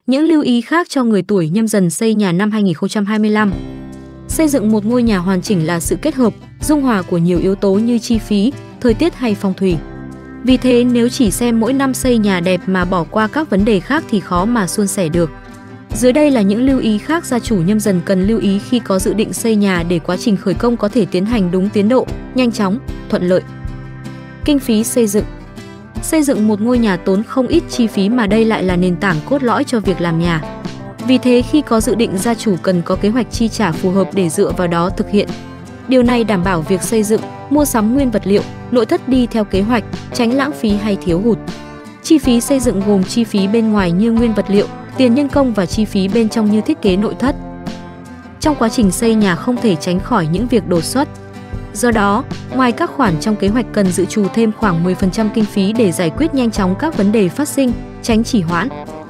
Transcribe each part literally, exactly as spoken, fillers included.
Những lưu ý khác cho người tuổi Nhâm Dần xây nhà năm hai nghìn không trăm hai mươi lăm. Xây dựng một ngôi nhà hoàn chỉnh là sự kết hợp, dung hòa của nhiều yếu tố như chi phí, thời tiết hay phong thủy. Vì thế nếu chỉ xem mỗi năm xây nhà đẹp mà bỏ qua các vấn đề khác thì khó mà suôn sẻ được. Dưới đây là những lưu ý khác gia chủ Nhâm Dần cần lưu ý khi có dự định xây nhà để quá trình khởi công có thể tiến hành đúng tiến độ, nhanh chóng, thuận lợi. Kinh phí xây dựng. Xây dựng một ngôi nhà tốn không ít chi phí mà đây lại là nền tảng cốt lõi cho việc làm nhà. Vì thế khi có dự định gia chủ cần có kế hoạch chi trả phù hợp để dựa vào đó thực hiện. Điều này đảm bảo việc xây dựng, mua sắm nguyên vật liệu, nội thất đi theo kế hoạch, tránh lãng phí hay thiếu hụt. Chi phí xây dựng gồm chi phí bên ngoài như nguyên vật liệu, tiền nhân công và chi phí bên trong như thiết kế nội thất. Trong quá trình xây nhà không thể tránh khỏi những việc đột xuất. Do đó, ngoài các khoản trong kế hoạch cần dự trù thêm khoảng mười phần trăm kinh phí để giải quyết nhanh chóng các vấn đề phát sinh, tránh trì hoãn.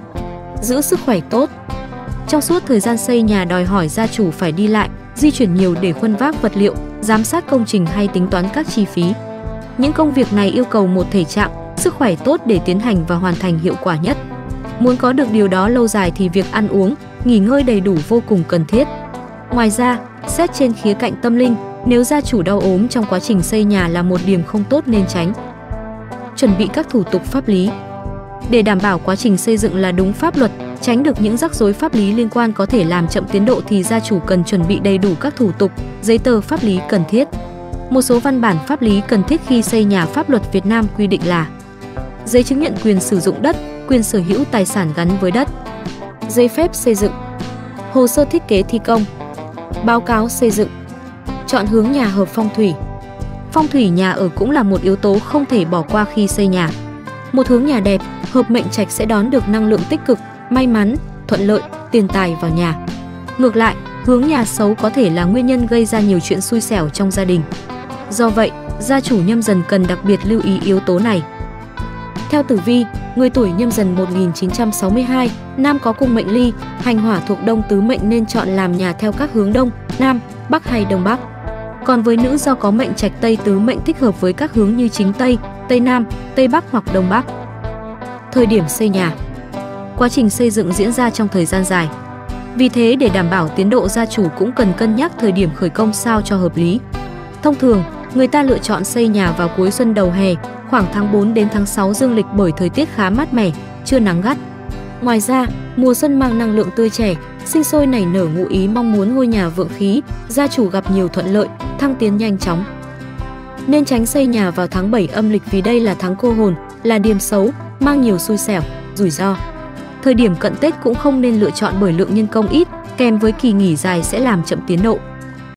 Giữ sức khỏe tốt. Trong suốt thời gian xây nhà đòi hỏi gia chủ phải đi lại, di chuyển nhiều để khuân vác vật liệu, giám sát công trình hay tính toán các chi phí. Những công việc này yêu cầu một thể trạng, sức khỏe tốt để tiến hành và hoàn thành hiệu quả nhất. Muốn có được điều đó lâu dài thì việc ăn uống, nghỉ ngơi đầy đủ vô cùng cần thiết. Ngoài ra, xét trên khía cạnh tâm linh, nếu gia chủ đau ốm trong quá trình xây nhà là một điểm không tốt nên tránh. Chuẩn bị các thủ tục pháp lý. Để đảm bảo quá trình xây dựng là đúng pháp luật, tránh được những rắc rối pháp lý liên quan có thể làm chậm tiến độ thì gia chủ cần chuẩn bị đầy đủ các thủ tục, giấy tờ pháp lý cần thiết. Một số văn bản pháp lý cần thiết khi xây nhà pháp luật Việt Nam quy định là: giấy chứng nhận quyền sử dụng đất, quyền sở hữu tài sản gắn với đất, giấy phép xây dựng, hồ sơ thiết kế thi công, báo cáo xây dựng, chọn hướng nhà hợp phong thủy. Phong thủy nhà ở cũng là một yếu tố không thể bỏ qua khi xây nhà. Một hướng nhà đẹp, hợp mệnh trạch sẽ đón được năng lượng tích cực, may mắn, thuận lợi, tiền tài vào nhà. Ngược lại, hướng nhà xấu có thể là nguyên nhân gây ra nhiều chuyện xui xẻo trong gia đình. Do vậy, gia chủ Nhâm Dần cần đặc biệt lưu ý yếu tố này. Theo tử vi, người tuổi Nhâm Dần một nghìn chín trăm sáu mươi hai, nam có cung mệnh Ly, hành hỏa thuộc Đông tứ mệnh nên chọn làm nhà theo các hướng Đông, Nam, Bắc hay Đông Bắc. Còn với nữ do có mệnh trạch Tây tứ mệnh thích hợp với các hướng như chính Tây, Tây Nam, Tây Bắc hoặc Đông Bắc. Thời điểm xây nhà. Quá trình xây dựng diễn ra trong thời gian dài. Vì thế để đảm bảo tiến độ gia chủ cũng cần cân nhắc thời điểm khởi công sao cho hợp lý. Thông thường, người ta lựa chọn xây nhà vào cuối xuân đầu hè, khoảng tháng tư đến tháng sáu dương lịch bởi thời tiết khá mát mẻ, chưa nắng gắt. Ngoài ra, mùa xuân mang năng lượng tươi trẻ, sinh sôi nảy nở ngụ ý mong muốn ngôi nhà vượng khí, gia chủ gặp nhiều thuận lợi, thăng tiến nhanh chóng. Nên tránh xây nhà vào tháng bảy âm lịch vì đây là tháng cô hồn, là điểm xấu, mang nhiều xui xẻo, rủi ro. Thời điểm cận Tết cũng không nên lựa chọn bởi lượng nhân công ít, kèm với kỳ nghỉ dài sẽ làm chậm tiến độ.